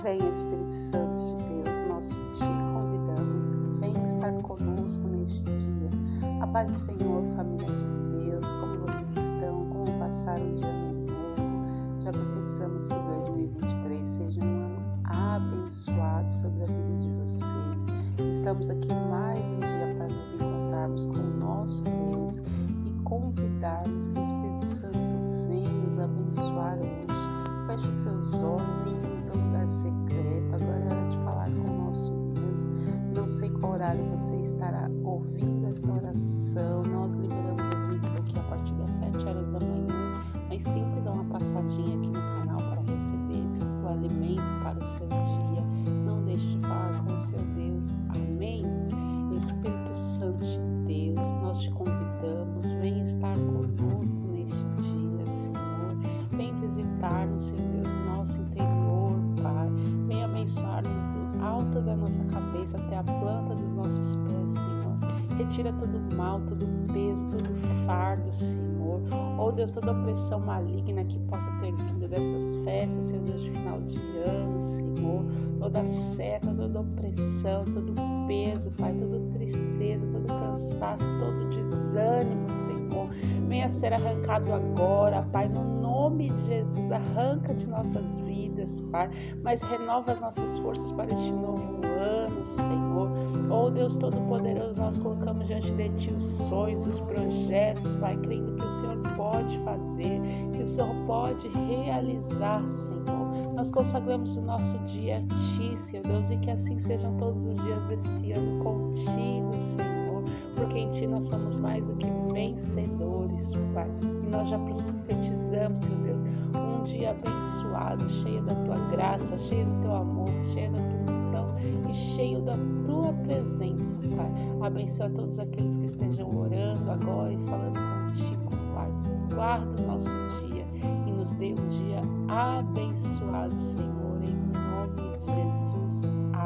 Vem, Espírito Santo de Deus, nós te convidamos, vem estar conosco neste dia. A paz do Senhor, família de Deus, como vocês estão, como passaram de ano novo. Já profetizamos que 2023 seja um ano abençoado sobre a vida de vocês. Estamos aqui mais um dia para nos encontrarmos com o nosso Deus e convidarmos que o Espírito Santo venha nos abençoar hoje. Feche os seus olhos, entre no teu lugar secreto. Agora é hora de falar com o nosso Deus. Não sei qual horário você estará ouvindo esta oração. Nós liberamos os vídeos aqui a partir das 7 horas da manhã, mas sempre dá uma passadinha aqui no canal para receber o alimento para o seu dia. Não deixe de falar com o seu Deus. Amém? Espírito Santo de Deus, nós te convidamos. Vem estar conosco neste dia, Senhor. Vem visitar-nos, Senhor Deus, no nosso interior, Pai. Vem abençoar-nos do alto da nossa cabeça até a planta dos nossos pés, Senhor. Retira todo o mal, todo o peso, todo o fardo, Senhor. Oh Deus, toda opressão maligna que possa ter vindo dessas festas, Senhor Deus, de final de ano, Senhor. Toda seta, toda opressão, todo peso, Pai, toda tristeza, todo cansaço, todo desânimo, Senhor. Venha ser arrancado agora, Pai, no nome de Jesus. Arranca de nossas vidas, Pai, mas renova as nossas forças para este novo ano, Senhor. Oh Deus Todo-Poderoso, nós colocamos diante de Ti os sonhos, os projetos, Pai, crendo que o Senhor pode fazer, que o Senhor pode realizar, Senhor. Nós consagramos o nosso dia a Ti, Senhor Deus, e que assim sejam todos os dias desse ano contigo, Senhor, porque em Ti nós somos mais do que vencedores, Pai. E nós já profetizamos, Senhor Deus, um dia abençoado, cheio da Tua graça, cheio do Teu amor, cheio da Tua unção e cheio da Tua presença, Pai. Abençoa todos aqueles que estejam orando agora e falando contigo, Pai. Guarda o nosso dia e nos dê um dia abençoado, Senhor, em nome de Jesus.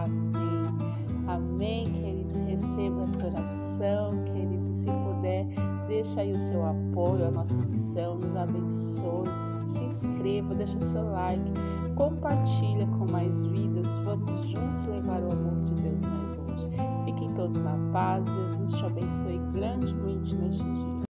Amém. Amém, queridos. Receba esta oração, queridos. E se puder, deixa aí o seu apoio à nossa missão, nos abençoe. Se inscreva, deixa seu like, compartilha com mais vidas. Vamos juntos levar o amor de Deus mais longe. Fiquem todos na paz. Jesus te abençoe grandemente neste dia.